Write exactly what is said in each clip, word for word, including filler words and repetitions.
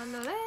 マドレーヌ。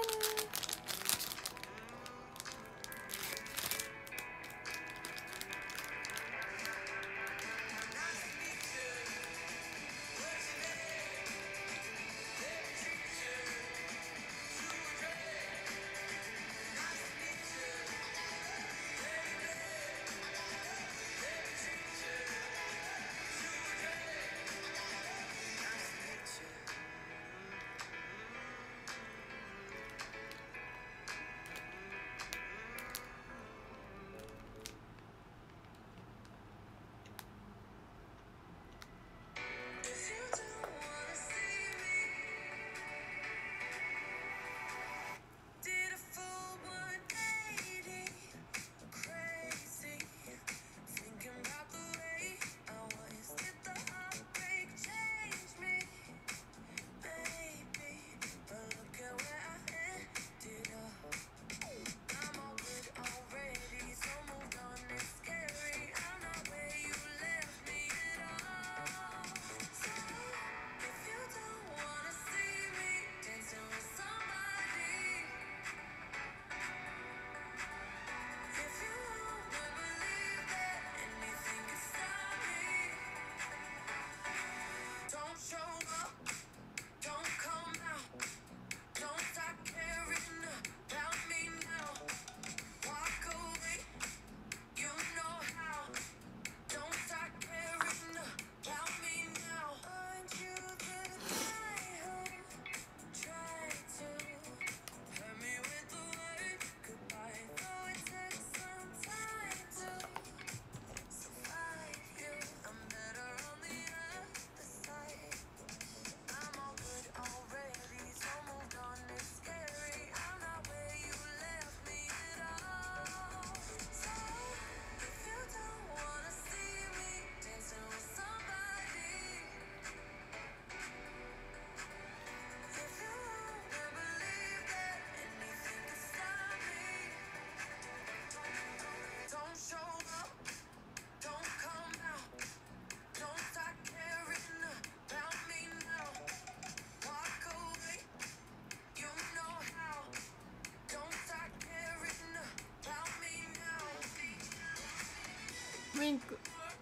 ウィンク。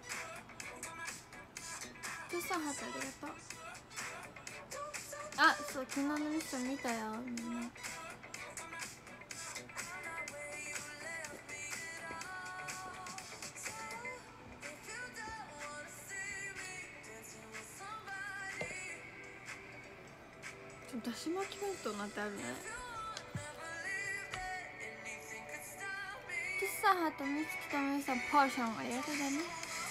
トゥサハトありがとう。あ、そう、昨日のミッション見たよ、みんな。だし巻き弁当なんてあるね。トゥサハトみつきとめさん、ポーションありがとうだね。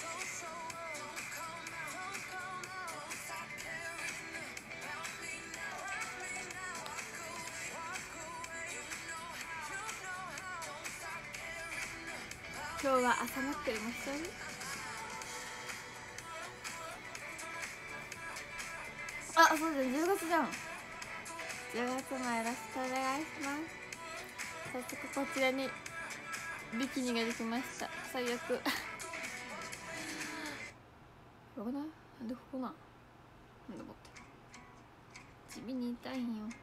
今日は朝マックでもしてる。あ、そうだ、じゅうがつじゃん。じゅうがつもよろしくお願いします。早速こちらにビキニができました。最悪どこだ、なんでここな、なんでもって地味に痛いんよ。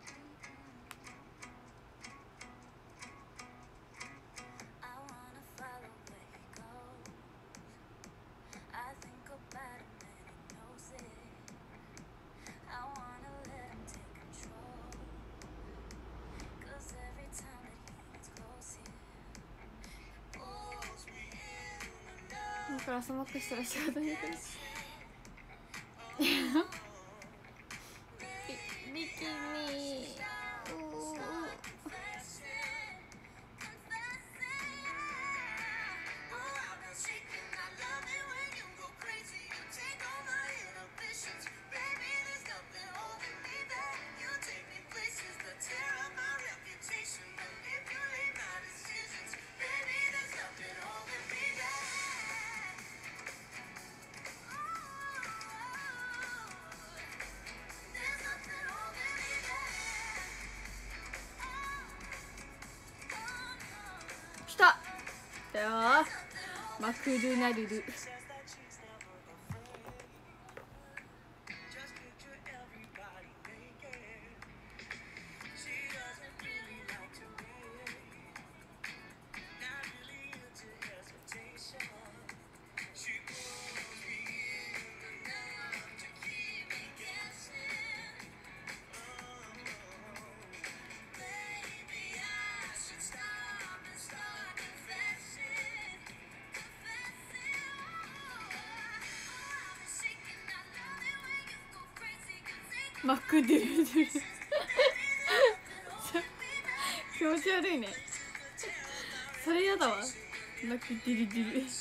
これ朝マックしたら仕事に行くビビキニ来たよー、マクドナルド。 マックデュルデュル気持ち悪いね。それやだわ。マックデュルデュル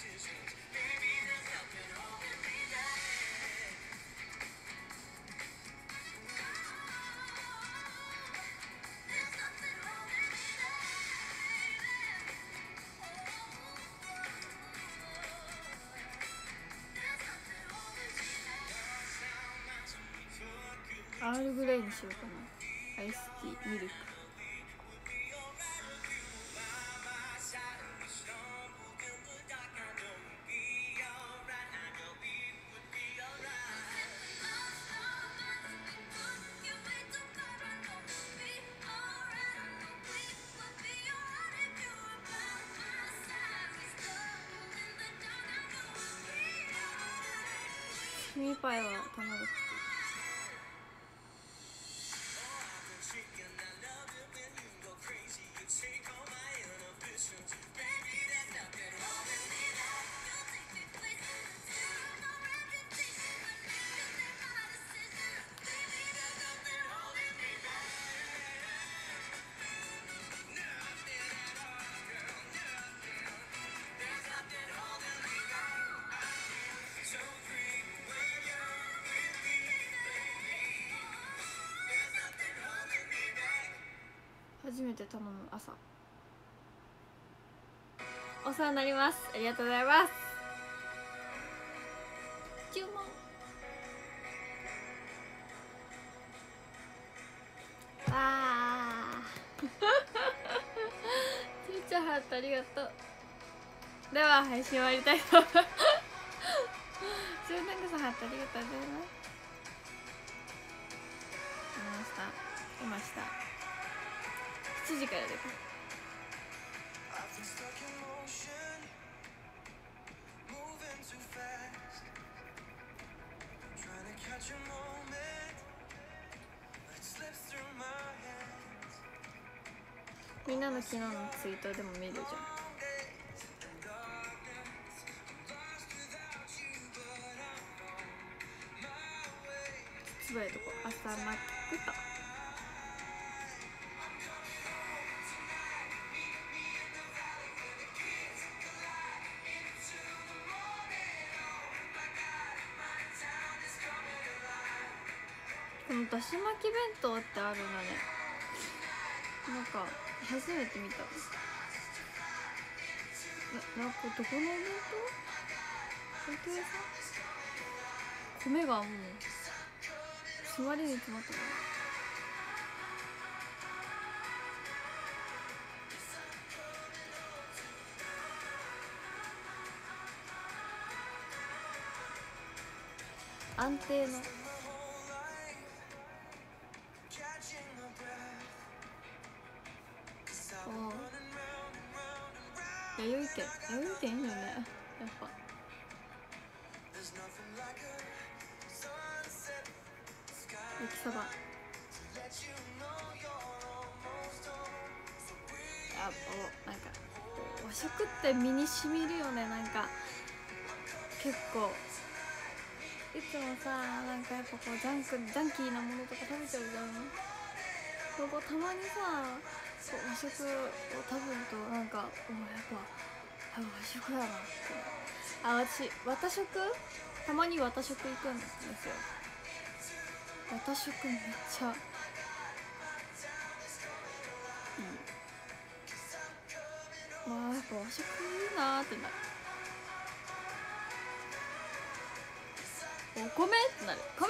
アールグレイにしようかな。アイスティーミルク。スミパイは卵。初めて頼む朝。お世話になります。ありがとうございます。注文。あーてるちゃんハートありがとう。では配信終わりたいと思います。じゅうなんかさんハートありがとうございます。いましたいましたしちじからでか。みんなの昨日のツイートでも見るじゃん。つぶやいとこ朝マックと。このだし巻き弁当ってあるんだね。なんか初めて見た。な、なんかどこのお弁当？弁当屋さん？米がもう詰まりに詰まったな。安定の弥生県弥生県いいよね。やっぱ焼きそば。あ、お、なんか和食って身にしみるよね。なんか結構いつもさ、なんかやっぱこうジャンクジャンキーなものとか食べちゃうじゃん。こうたまにさ、和食を食べるとなんかおやっぱ和食だなって。あ、私綿食たまに綿食行くんですよ。綿食めっちゃいい。まあやっぱ和食いいなーってなる。お米ってなる。米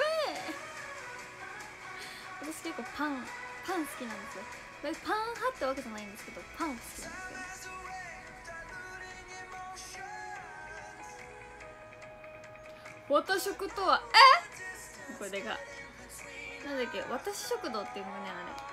私結構パンパン好きなんですよ。パン派ってわけじゃないんですけど、パン好きなんですよ。綿食とはえこれがなんだっけ、私食堂っていうものね。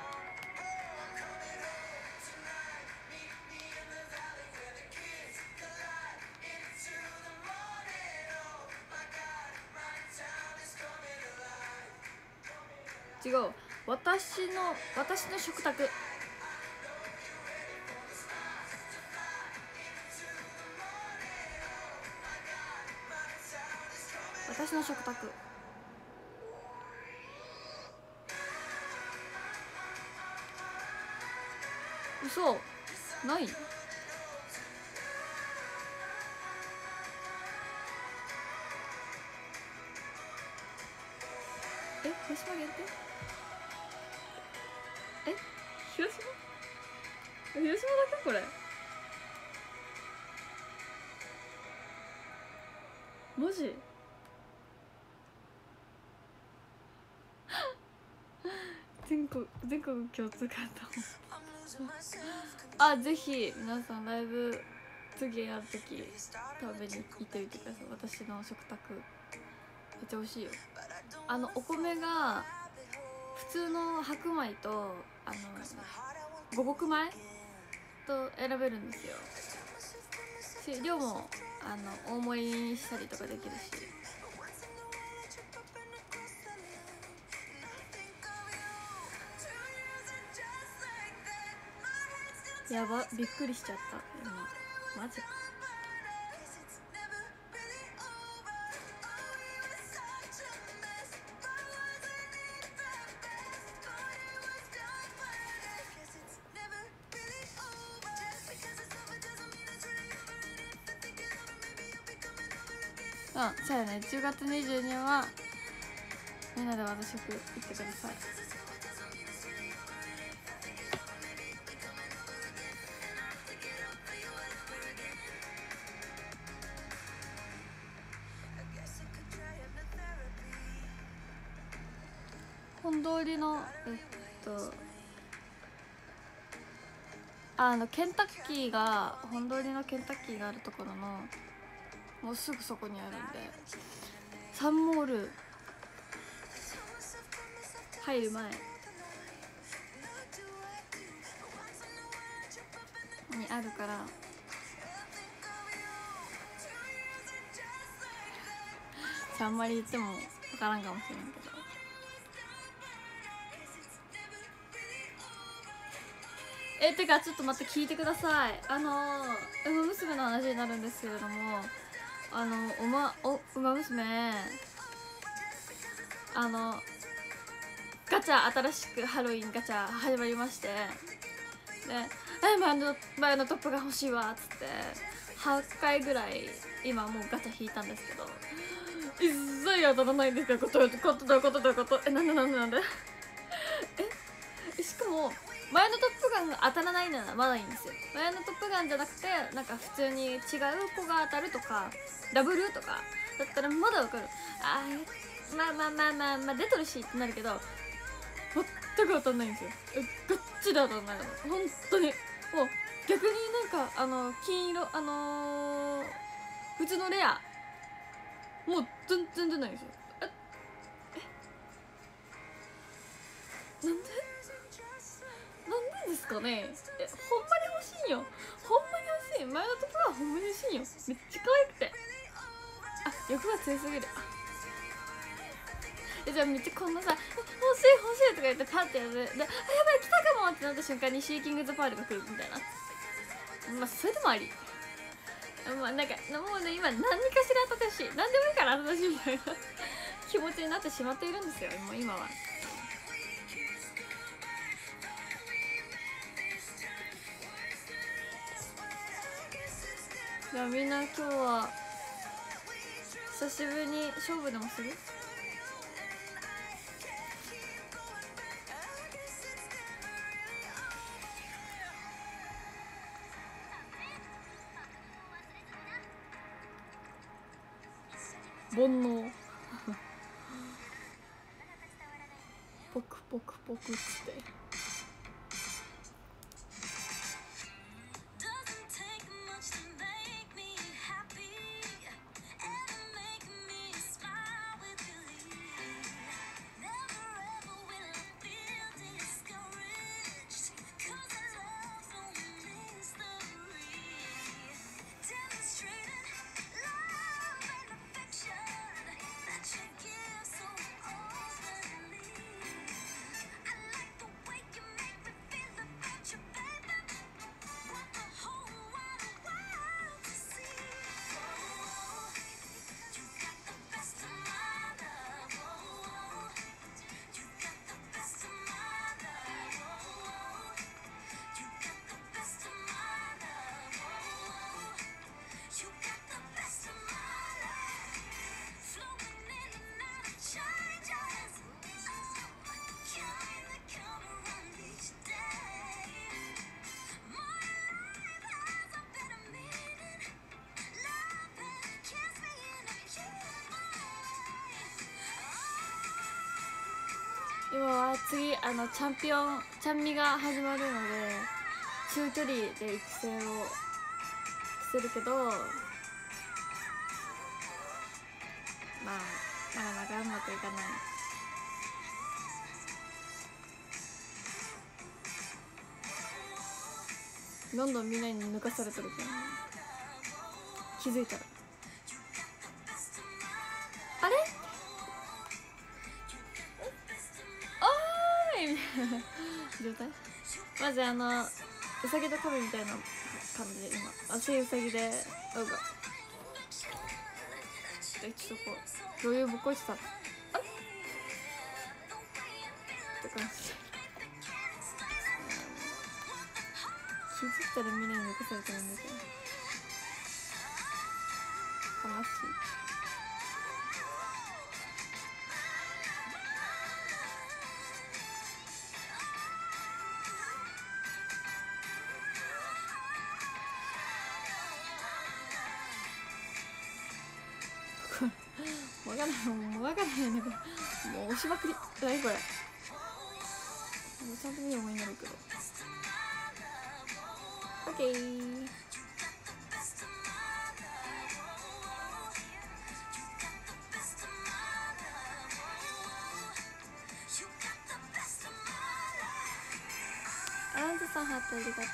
あれ違う、私の私の食卓。私の食卓。 嘘ない？え、広島限定？え、広島？広島だけこれ？マジ？全国全国共通かとあ、ぜひ皆さんライブ次やるとき食べに行ってみてください。私の食卓めっちゃ美味しいよ。あのお米が普通の白米とあの五穀米と選べるんですよ。し量もあの大盛りにしたりとかできるし。やば、びっくりしちゃった今。マジか。うん、そうやね。じゅうがつにじゅうににちはみんなで和食行ってください。本通りのえっとあのケンタッキーが本通りのケンタッキーがあるところのもうすぐそこにあるんで、サンモール入る前にあるからあんまり言っても分からんかもしれんけど。えてかちょっと待って聞いてください。あの「ウマ娘」の話になるんですけれども、あのおまおウマ娘あのガチャ新しくハロウィンガチャ始まりまして、でえ前の前のトップが欲しいわっつってはちかいぐらい今もうガチャ引いたんですけど一切当たらないんですよ。ことどういうことどういうことどういうこと、えなんでなんでなんでえしかも前のトップガンが当たらないならまだいいんですよ。前のトップガンじゃなくてなんか普通に違う子が当たるとかダブルとかだったらまだわかる。あーまあまあまあまあまあ出とるしってなるけど全く当たんないんですよ。ガッチで当たんないの本当に。もう逆になんかあの金色あのー、普通のレアもう全然出ないんですよ。ええなんでなんでですかね。えほんまに欲しいよ。ほんまに欲しい。前のところはほんまに欲しいよ。めっちゃ可愛くて、あ欲が強すぎる。えじゃあめっちゃこんなさ「欲しい欲しい」とか言ってパッてやるで「あやばい来たかも」ってなった瞬間にシーキング・ザ・パールが来るみたいな。まあそれでもあり。まあなんかもうね今何かしら当たってほしい、何でもいいから当たってほしいみたいな気持ちになってしまっているんですよもう今は。じゃあみんな今日は久しぶりに勝負でもする？煩悩ポクポクポクって今は次あのチャンピオンチャンミが始まるので中距離で育成をするけど、まあなかなかうまくいかない。どんどんみんなに抜かされてるけど、気づいたらあれおーいみたいな状態。マジあのうさぎとカメみたいな感じで今足うさぎでなんかちょっとこうどういうぼっこいしてたあれって感じで気づいたらみんなに抜かされてるんだけど悲しい。もがないもうわからないんだけどもう押しまくり何これ。もうちゃんと見る方がいいんだろうけど。オッケー。アランズさんハートありがとう。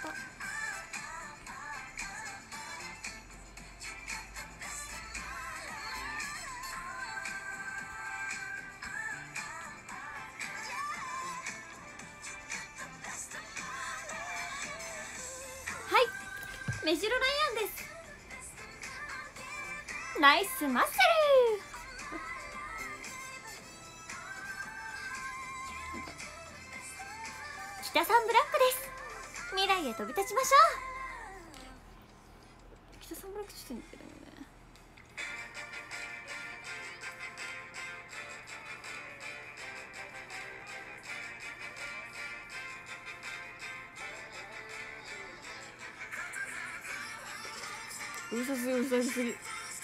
メジロライアンです。ナイスマッスル北さんブラックです。未来へ飛び立ちましょう。北さんブラックしてんだけどね。うるさすぎうるさすぎ。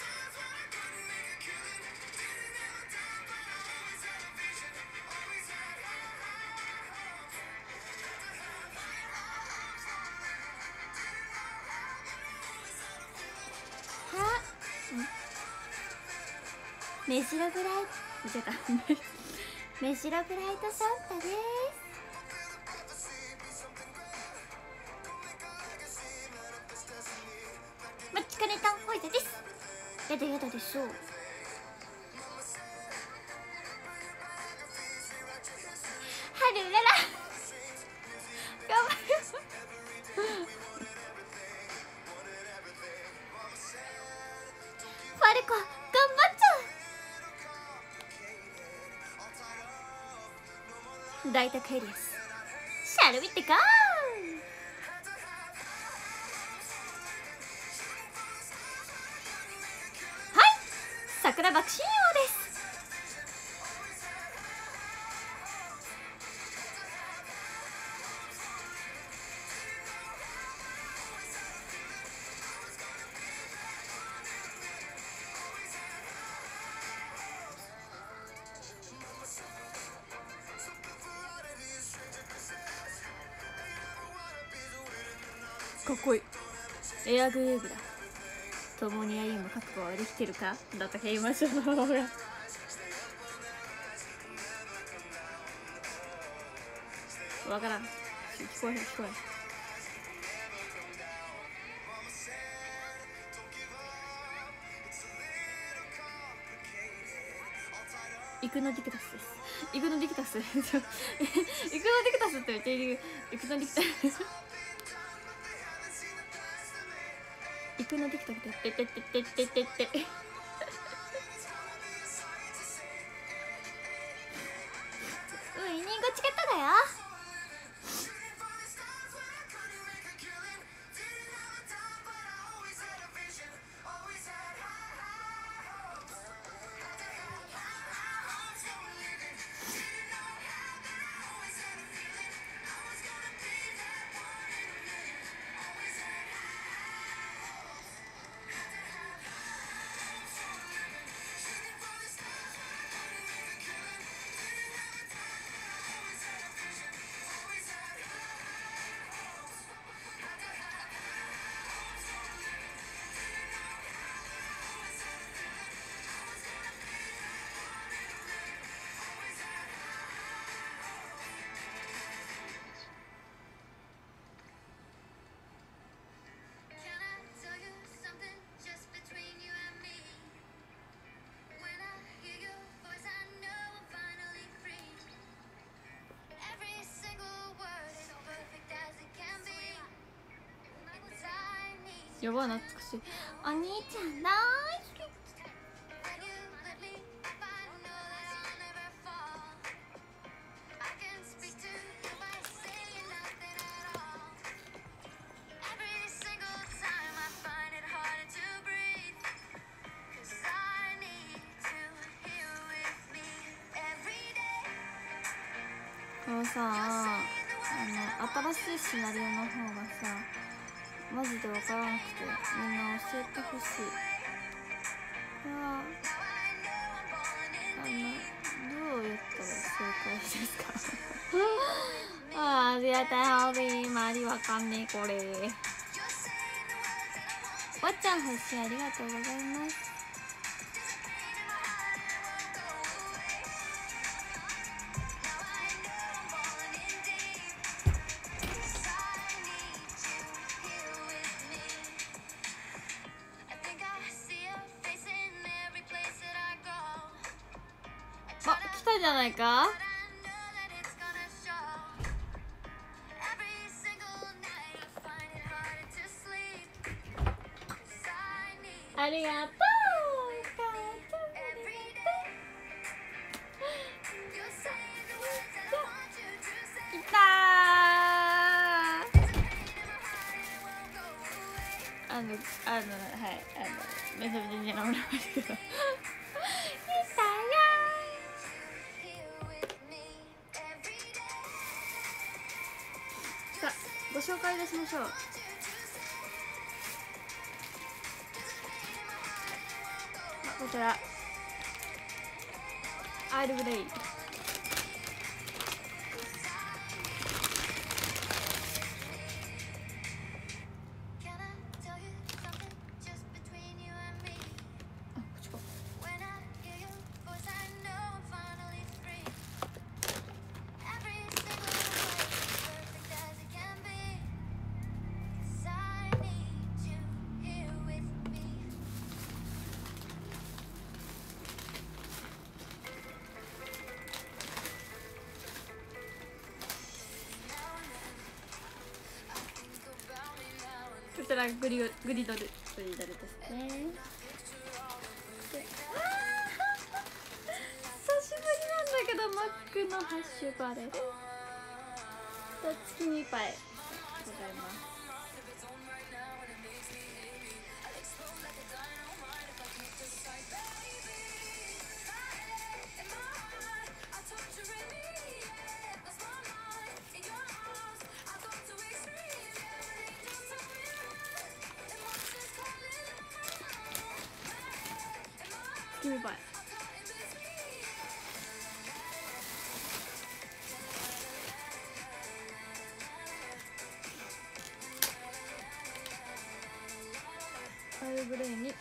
メジロブライト違ったメジロブライトサンタです。マッチカネタンホイザです。やだやだでしょう。春らら頑張るファルコ頑張っちゃう。大宅エリアスシャルウィってかー。桜爆心王です。かっこいい。エアグルーヴだ。共に歩む覚悟はできてるかだったけ言いましょうの方が分からん。聞こえへん聞こえへん。イクノディクタスです。イクノディクタスイクノディクタスって言っている。イクノディクタスイクノディクタスってってってってってってってウイニングチケットだよ。 やばい懐かしい。お兄ちゃん大好き。このさあの新しいシナリオの方がさマジで分からなくてみんな教えてほしい。ああのどうやったら正解ですかああありがたいホビーマリわかんねえこれ。わっちゃん星ありがとうございます。あ、来たじゃないか。ありがとう。来たー。あのあのはいあのめちゃめちゃ似合うなけど。さあご紹介いたしましょう。こちらアールグレイ。こちらグリグリドルグリドルですね。久しぶりなんだけどマックのハッシュバレルと月見パイございます。月見パイアールグレイにミルク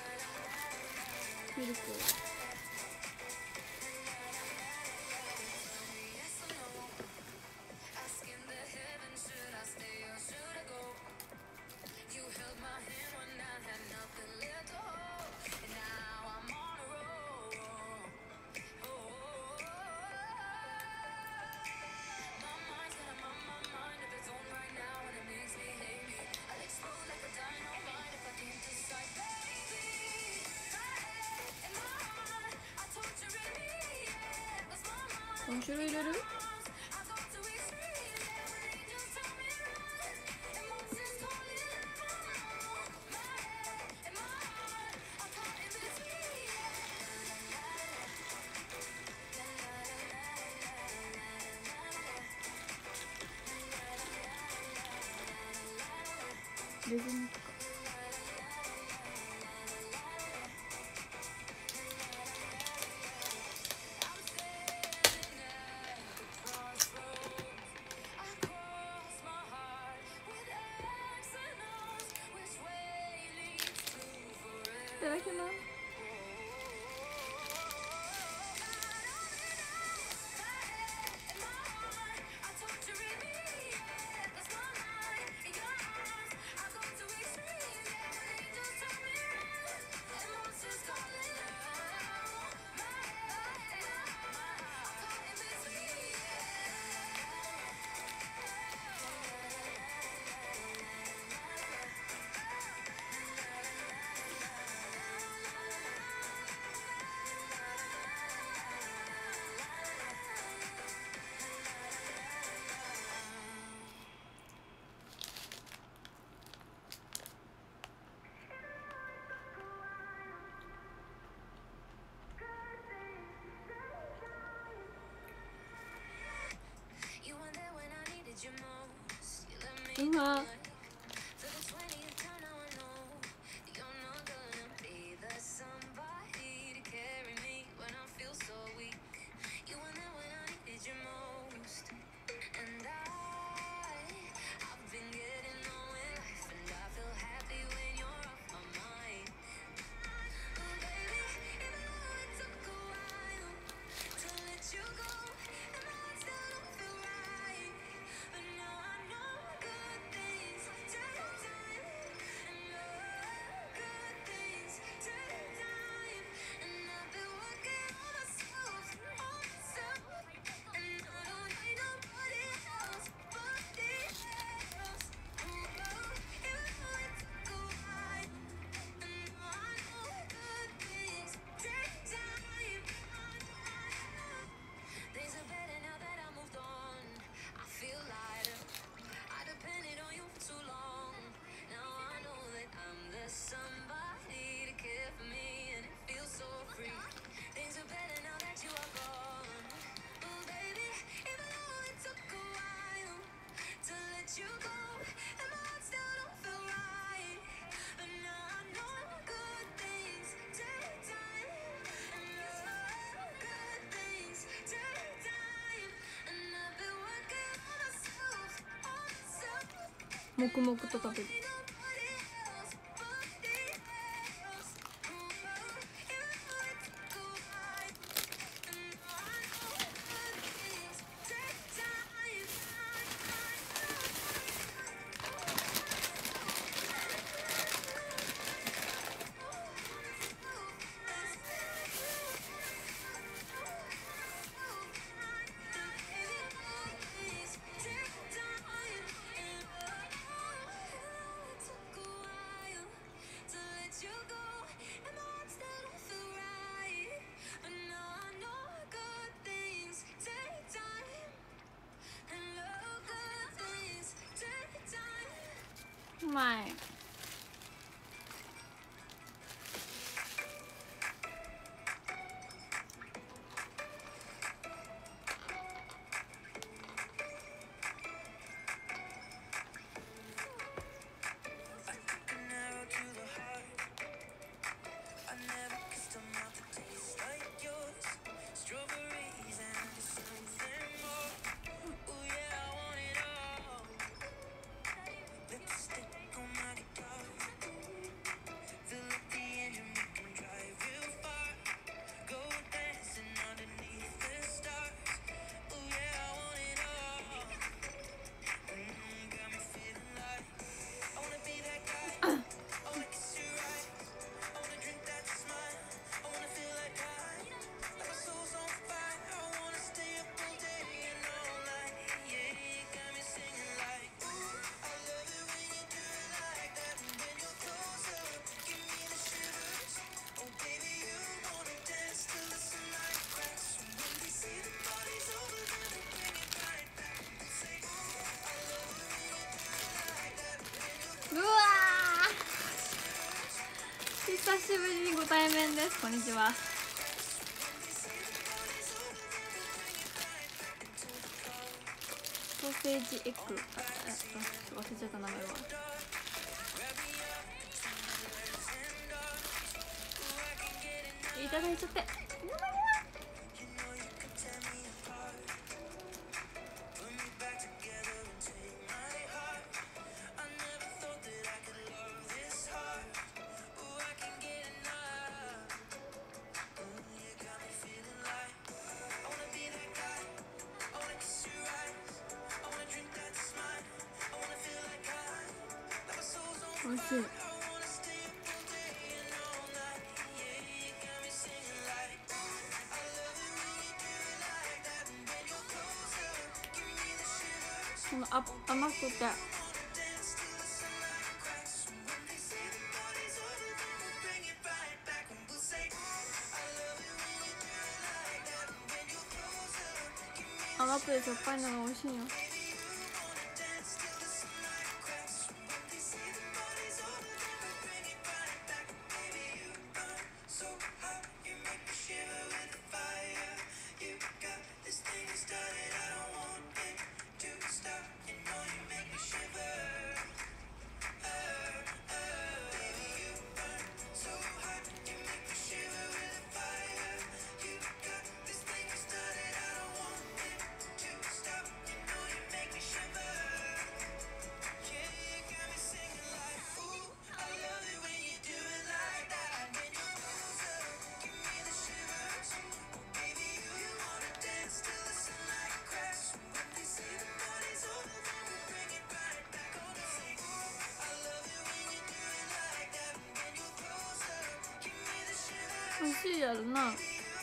何種類入れる？レズニックか。いただきます。 今黙々と食べる。うまい。うわー、久しぶりにご対面です。こんにちは。ソーセージエッグ、あ、えっと、忘れちゃった名前は。いただいちゃって。おいしい。このあ甘くて甘くてしょっぱいのが美味しいよ。 しいやろな。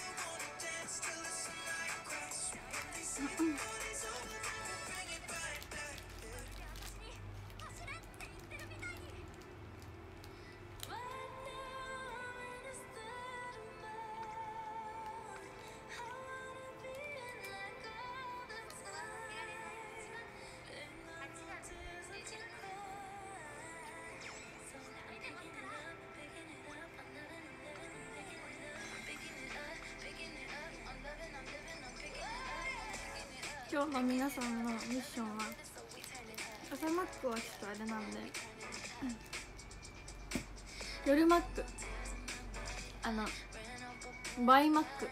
今日の皆さんのミッションは朝マックはちょっとあれなんで、うん、夜マック、あのバイマック、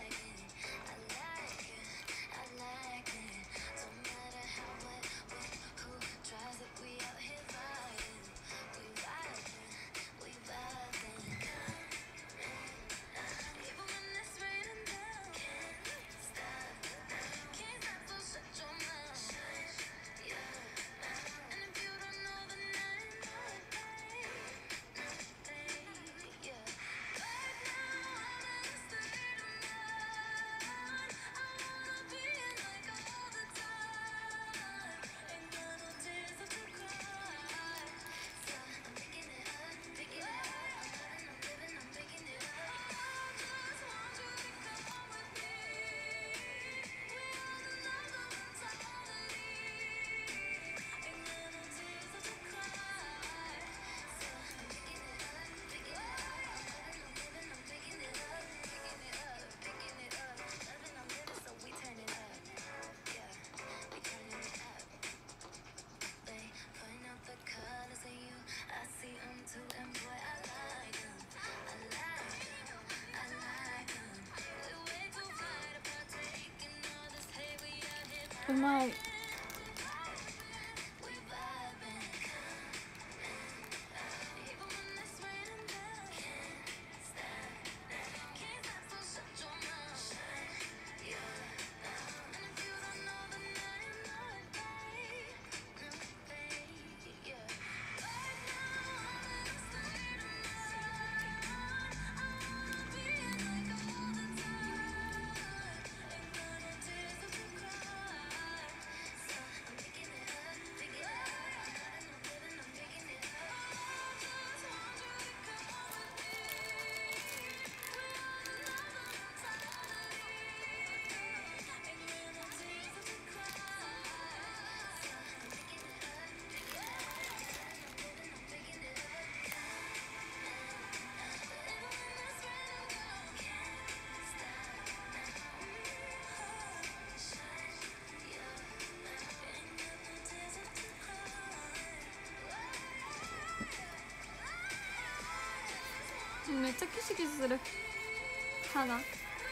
うまい。めっちゃキシキシする歯が。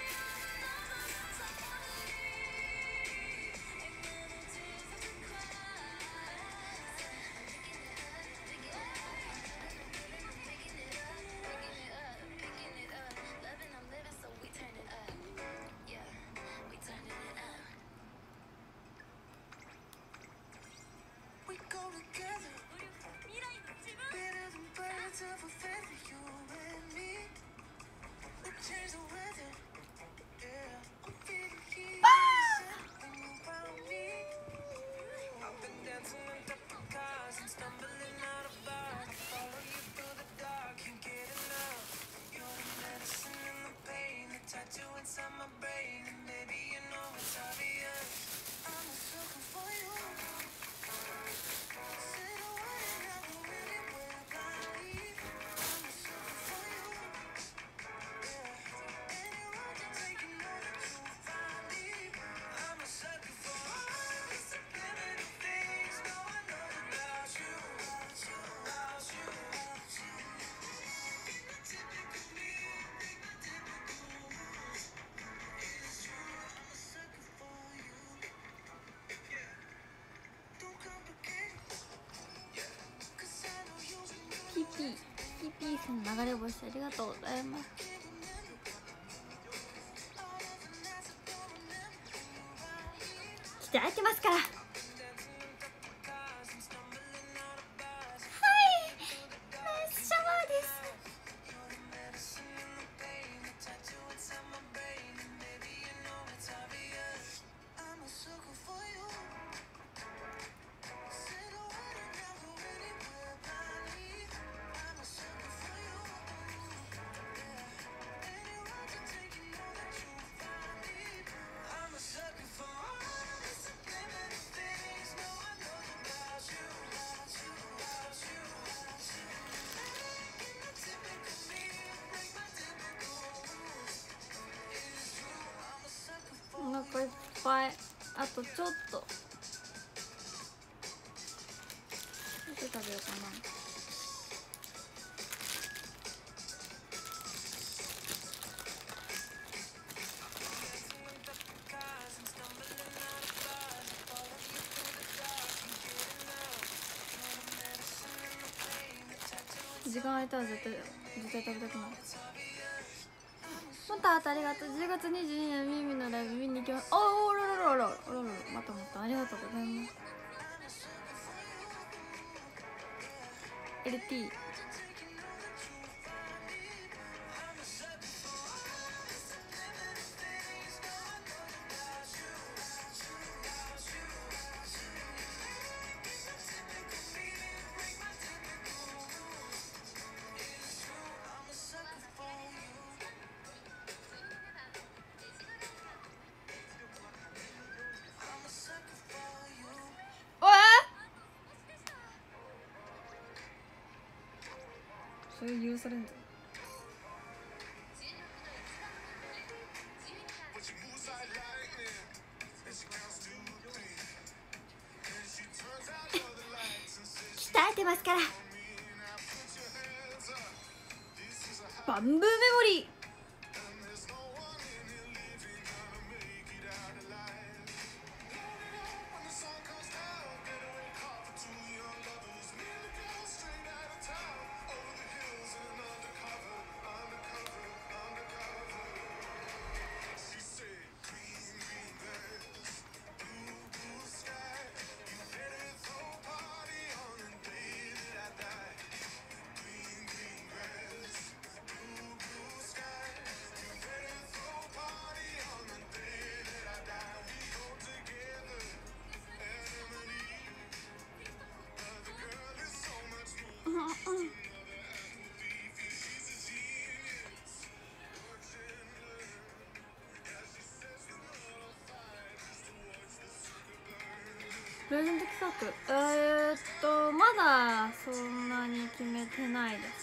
ピピピピさん、流れ星ありがとうございます。来てますから。はい、ナイスシャワーです。 ぱい。あとちょっといつ食べようかな。時間空いたら絶対絶対食べたくなる。またあとありがとう。じゅうがつにじゅうににちのミミのライブ見に行きます。あおおろろろろろろろ。またまたありがとうございます。 エルティー。 おえそれ許されんじゃん。鍛えてますから。バンブーメモリー。プレゼント企画、えー、っとまだそんなに決めてないです。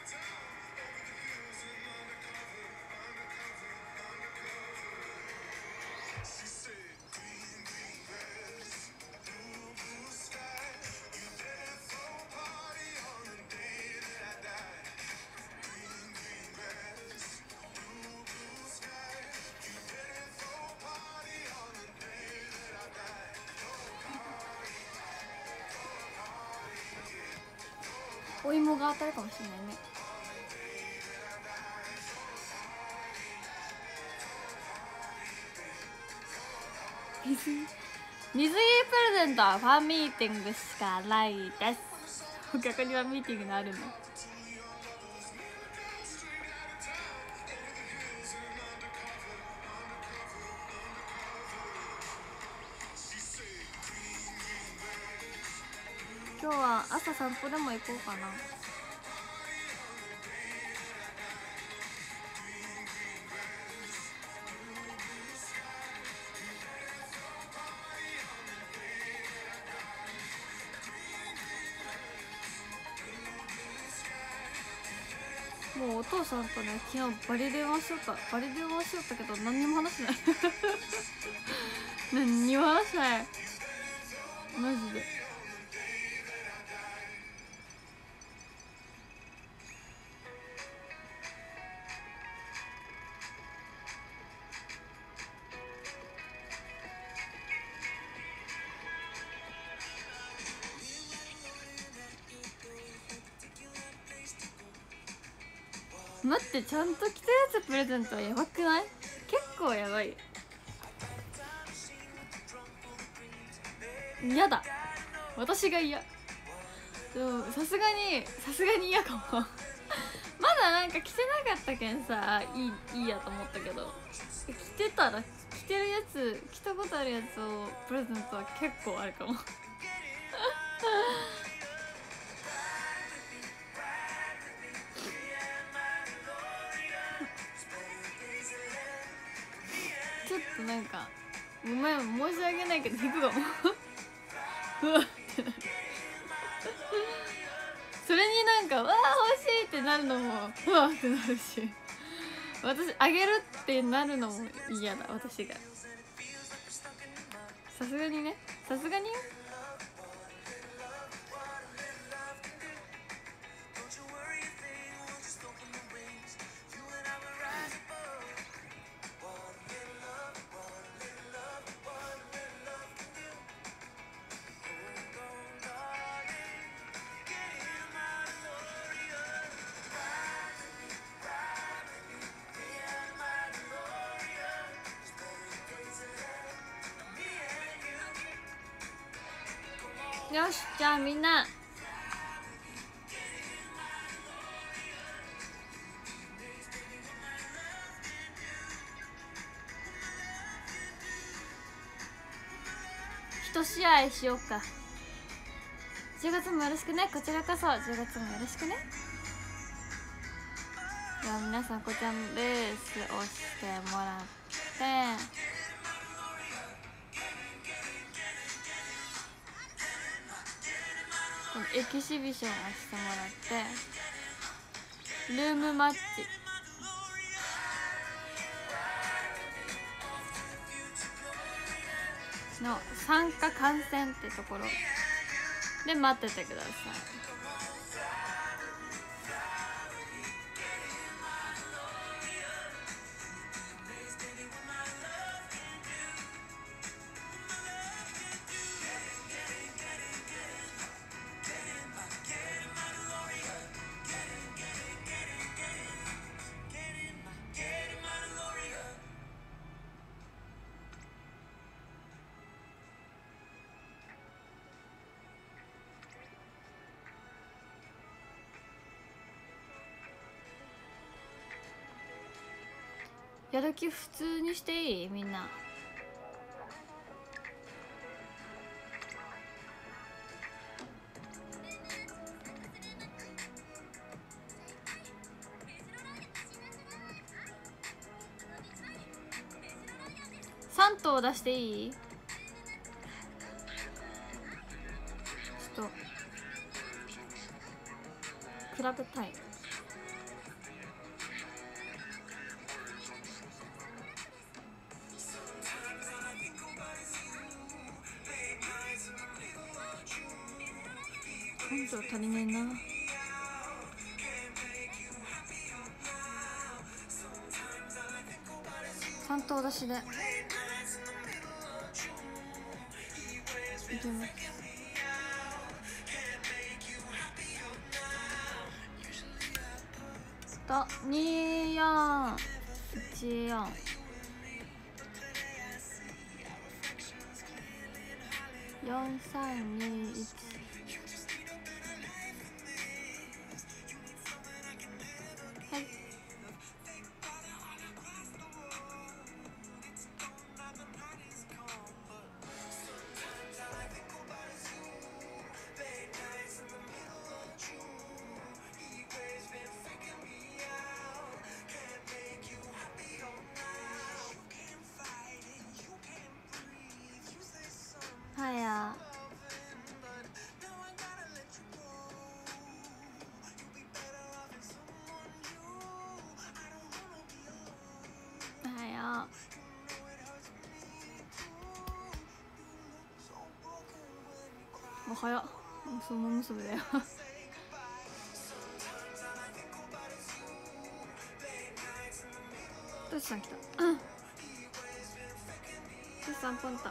お芋が当たるかもしれないね。水水着プレゼントはファンミーティングしかないです。逆にファンミーティングがあるんだ。今日は朝散歩でも行こうかな。もうお父さんとね昨日バリ電話しよったバリ電話しよったけど何にも話してない何にも話してないマジで。待って、ちゃんと着たやつプレゼントはやばくない？結構やばい。嫌だ、私が嫌。でもさすがにさすがに嫌かもまだなんか着てなかったけんさ、いいいいやと思ったけど、着てたら着てるやつ着たことあるやつをプレゼントは結構あるかもちょっとなんかごめん申し訳ないけど引くかもうわってなるそれになんかわあ欲しいってなるのもうわってなるし、私あげるってなるのも嫌だ。私がさすがにね、さすがによ。よし、じゃあみんな一試合しようか。じゅうがつもよろしくね。こちらこそじゅうがつもよろしくね。では皆さんこちらのレースをしてもらって、このエキシビションをしてもらって、ルームマッチの参加観戦ってところで待っててください。やる気普通にしていい？みんなさん頭出していい？ちょっと比べたい。根性足りねえな。三頭出しでいきます。とによんいちよんよんさんにいち。はい。はやもう早っ、その娘だよトシさん来たトシさんポンタ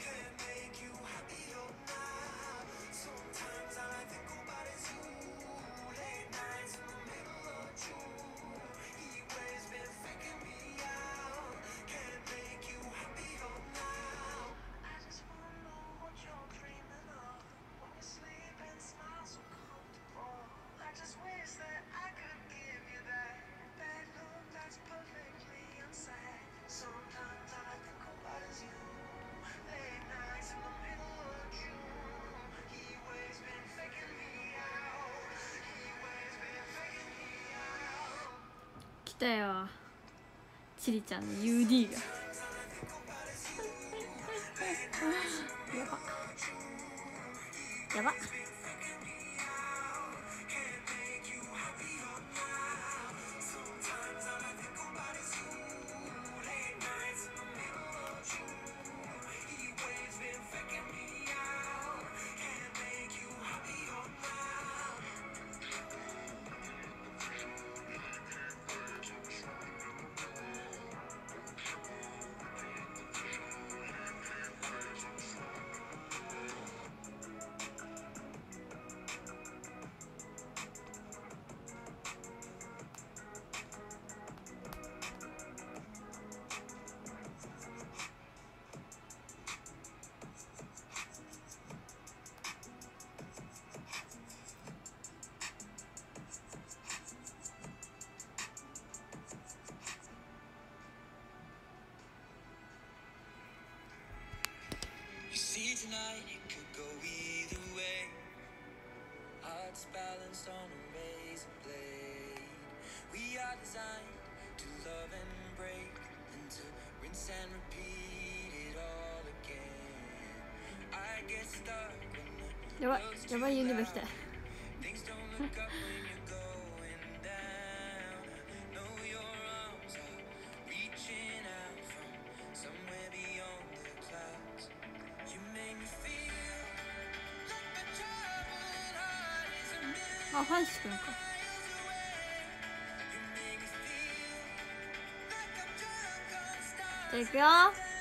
来たよ、チリちゃんの ユーディー がやばやば。 やばいやばいユニバ来たあ、ファンシ君か。じゃあいくよ。ちょ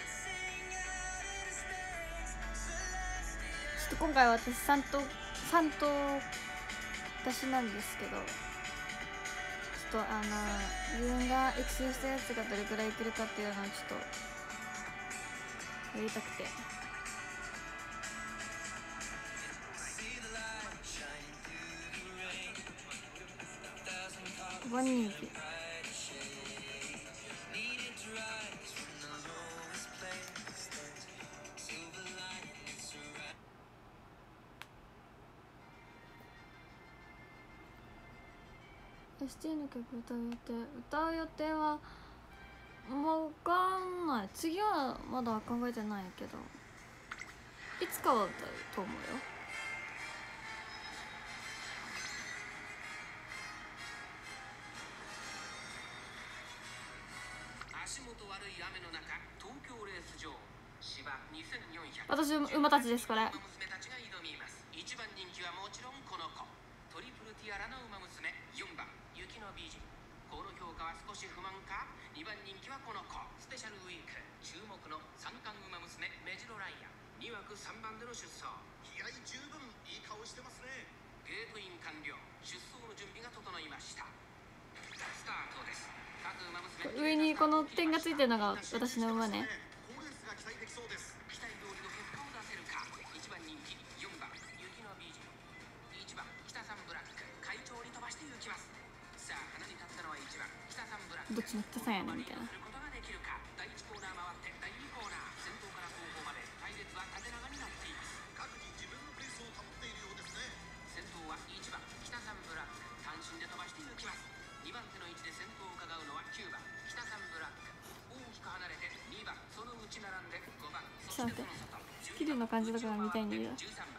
っと今回は私さんとさんと私なんですけど、ちょっとあの自分が育成したやつがどれくらいいけるかっていうのをちょっとやりたくて。ごばん人気。エスティー の曲歌う予定歌う予定は分かんない。次はまだ考えてないけど、いつかは歌うと思うよ。私馬たちです。これ一番人気はもちろんこの子、トリプルティアラの馬娘よんばん雪の美人。この評価は少し不満か。にばん人気はこの子、スペシャルウィーク注目の三冠馬娘メジロライアン。にわくさんばんでの出走、気合十分いい顔してますね。ゲートイン完了、出走の準備が整いました。スタートです。各馬娘上にこの点がついてるのが私の馬ね。どっちの北さんやねんみたいな。ちょっと待って、スキルの感じとかが見たいんだけど。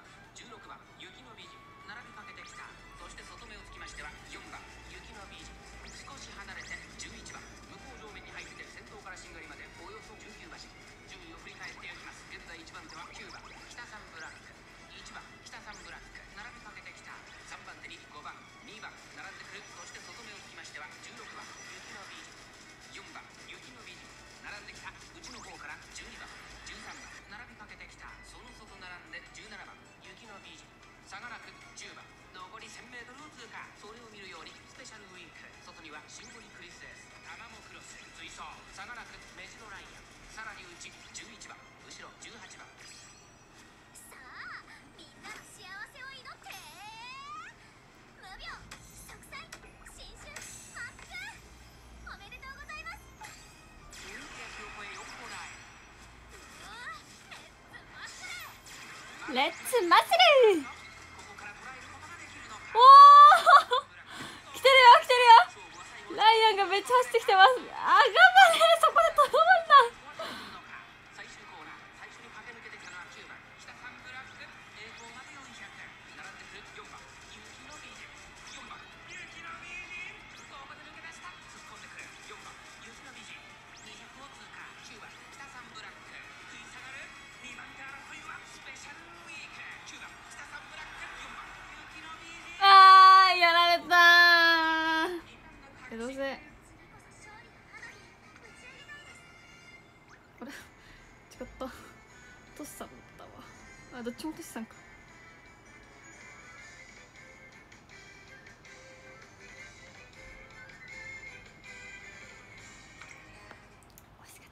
レッツマッスル。おお来てるよ来てるよ。ライアンがめっちゃ走ってきてます。あ、頑張れ。そこでとどまんな。どうせこれ違ったトシさんだったわ。あ、どっちもトシさんか。惜しか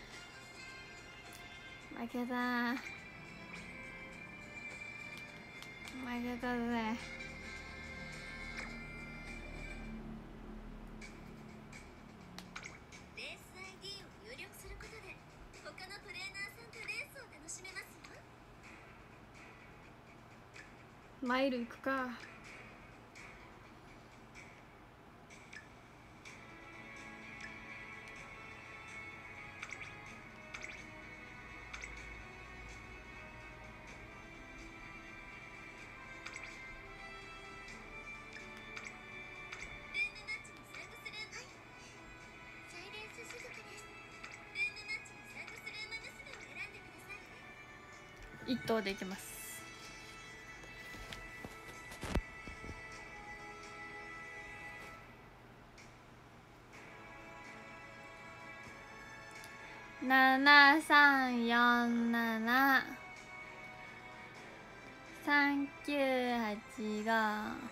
った。負けた負けたぜ。 マイル行くか。一頭でいきます。ななさんよんななさんきゅうはちご。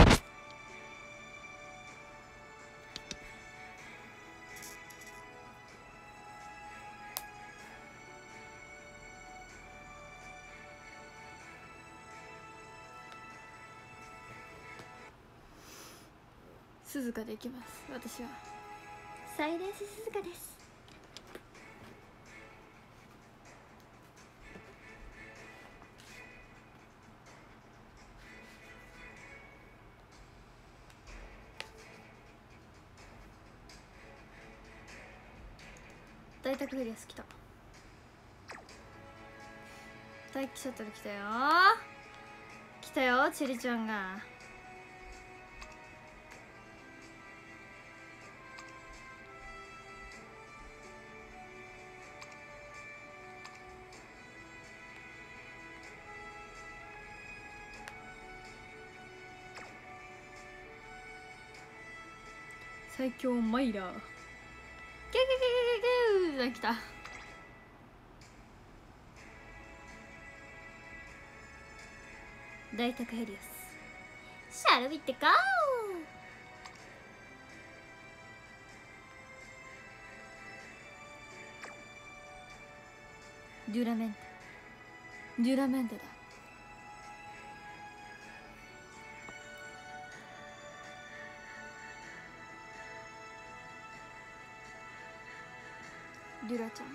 鈴鹿で行きます。私はサイレンス鈴鹿です。大宅フリアス来た。大気シャトル来たよ来たよ。チェリちゃんが最強マイラー。ゲゲゲゲゲゲゲー来た。大宅ヘリオス。シャルビってかー。デュラメンテデュラメンテだ。デュラちゃん。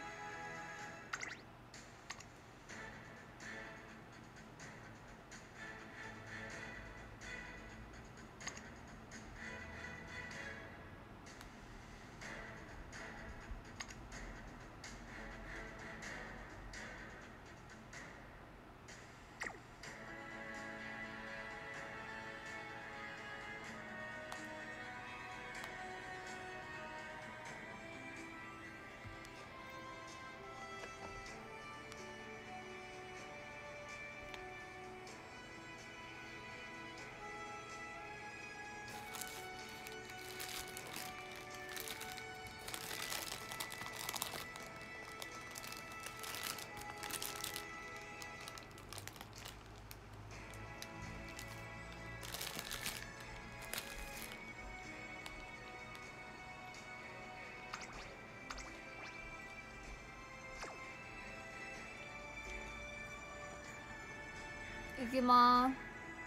いきまーす。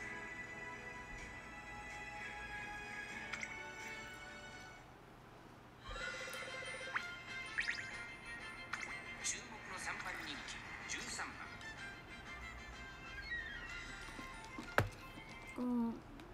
注目のさんばん人気じゅうさんばん。 うん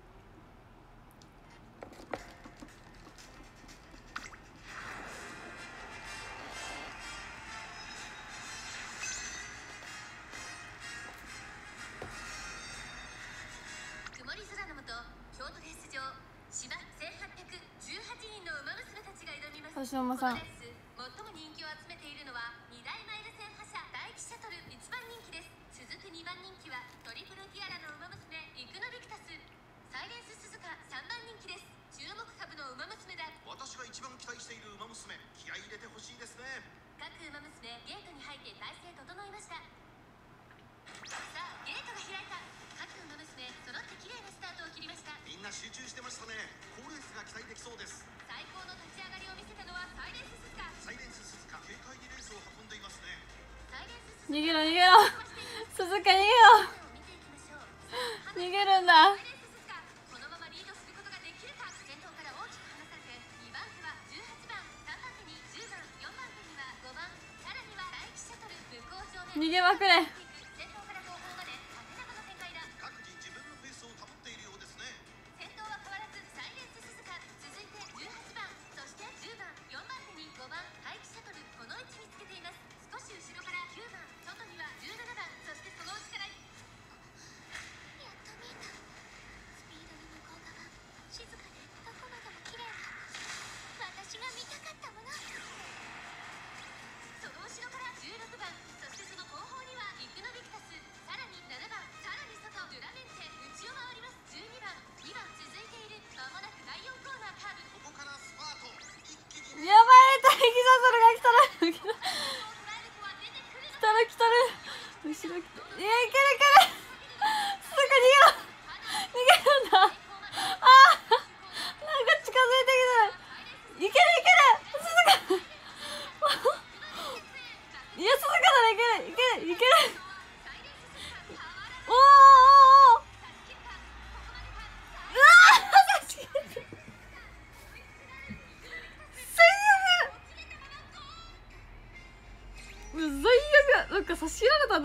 曇り空の下、京都レース場芝せんはっぴゃくじゅうはちにんの馬娘たちが挑みます。 星野さん。 このレース最も人気を集めているのはにだいマイル戦覇者大気シャトルいちばん人気です。続くにばん人気はトリプルティアラの馬娘イクノビクタス。サイレンス鈴鹿さんばん人気です。注目株の馬娘だ。 私が一番期待している馬娘、気合い入れてほしいですね。 各馬娘ゲートに入って体勢整いました。さあゲートが開いた。各馬娘揃って綺麗なスタートを切りました。 みんな集中してましたね。好レースが期待できそうです。 最高の立ち上がりを見せたのはサイレンス鈴鹿。 サイレンス鈴鹿、軽快にレースを運んでいますね。 サイレンス鈴鹿逃げろ逃げろ鈴鹿逃げろ逃げるんだ。 このままリードすることができるか。先頭から大きく離されてにばん手はじゅうはちばん、さんばん手にじゅうばん、よんばん手にはごばん、さらには大気シャトル向こう上面逃げまくれ。 先頭から後方まで縦長の展開だ。 各自自分の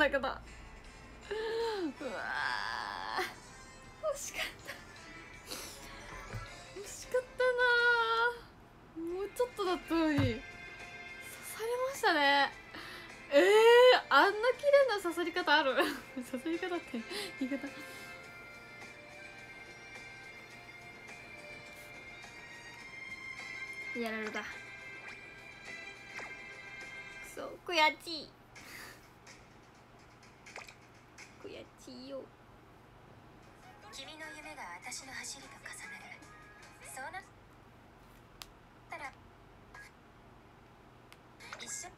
なかった。うわー、惜しかった惜しかったな。もうちょっとだったのに刺されましたね。えー、あんな綺麗な刺さり方ある刺さり方って言い方やられた。そう悔しい悔しいよ。 君の夢が私の走りと重なる。そうなったら一緒。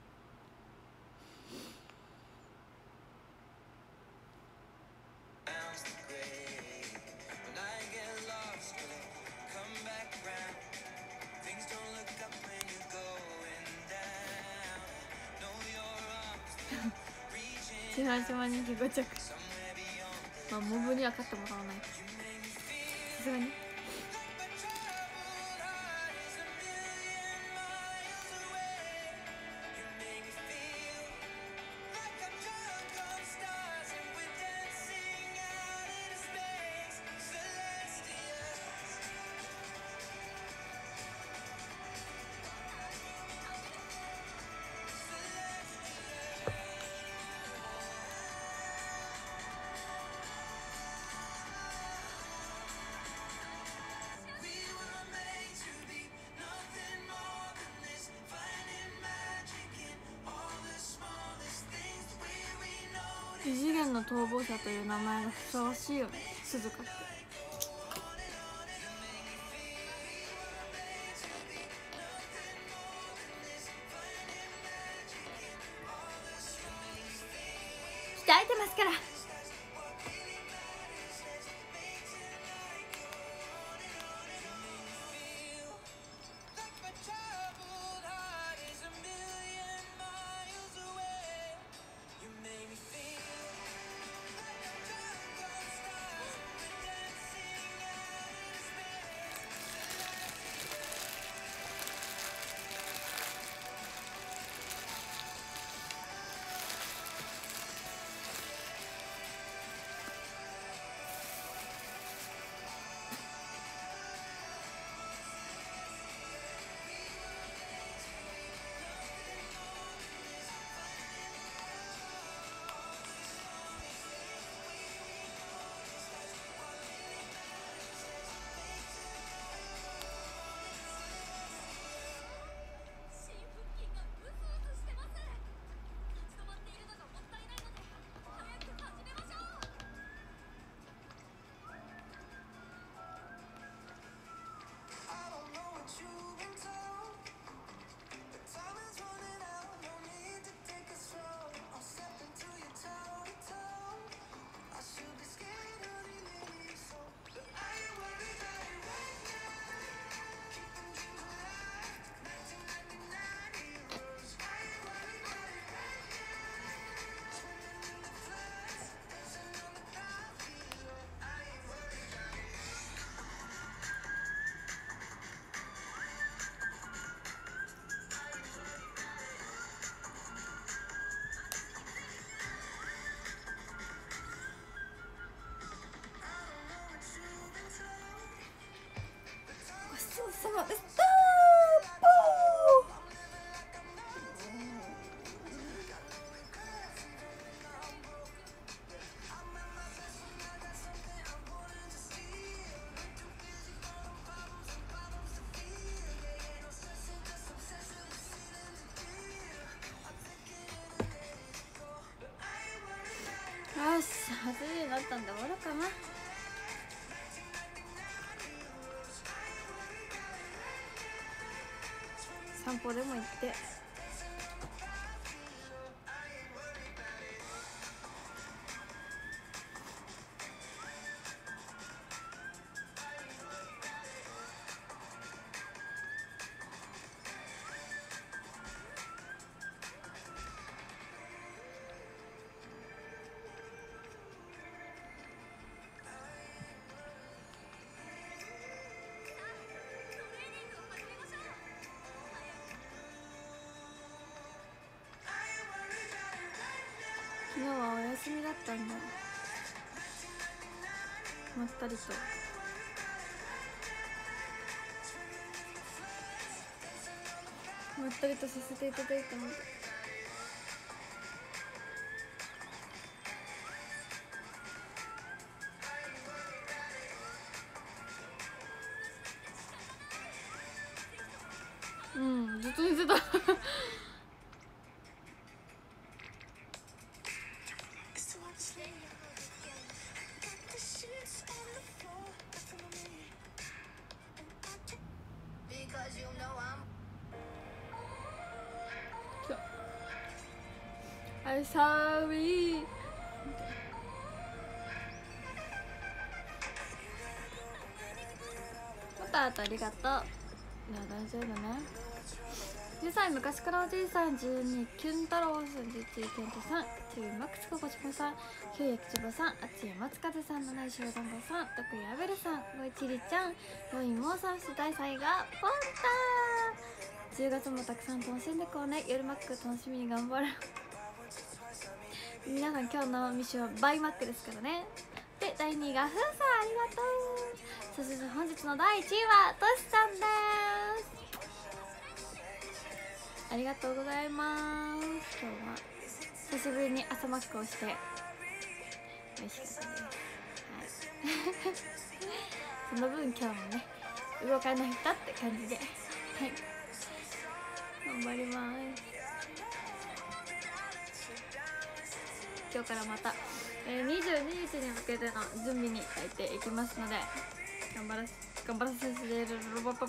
千原島人気ご着。まあモブには勝ってもらわないとさすがに。異次元の逃亡者という名前がふさわしいよね、鈴鹿って。鍛えてますから。様でした。よし、はちじになったんで終わるかな。散歩でも行って。 休みだったんだ。まったりとまったりとさせていただいたので、うん、ずっと寝てたI'm sorry またあとありがとう。いや大丈夫ね。じゅうさんい昔からおじいさん、じゅうにキュン太郎さん、じゅういちケントさん、じゅうマックスココチコさん、きゅうやきちばさん、あつゆ松風さん、なないしろだんごさん、とくやべるさん、ごいちりちゃん、よいもうさん、しだいさいがポンター。じゅうがつもたくさん楽しんでこうね。夜マック楽しみに頑張る皆さん今日のミッションはバイマックですからね。でだいにいがふうさん、ありがとう。そして本日のだいいちいはとしさんです。ありがとうございます。今日は久しぶりに朝マックをして美味しかったです。はいその分今日もね動かないとって感じで、はい頑張ります。今日からまた、えー、にじゅうににちに向けての準備に入っていきますので、頑張ら頑張らせていただきます。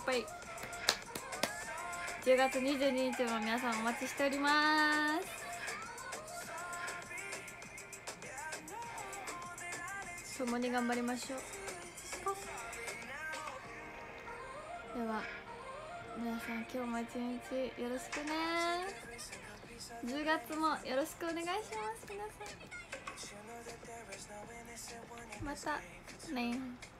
じゅうがつにじゅうににちも皆さんお待ちしております。共に頑張りましょう。では皆さん今日も一日よろしくね。じゅうがつもよろしくお願いします。皆さんまたね。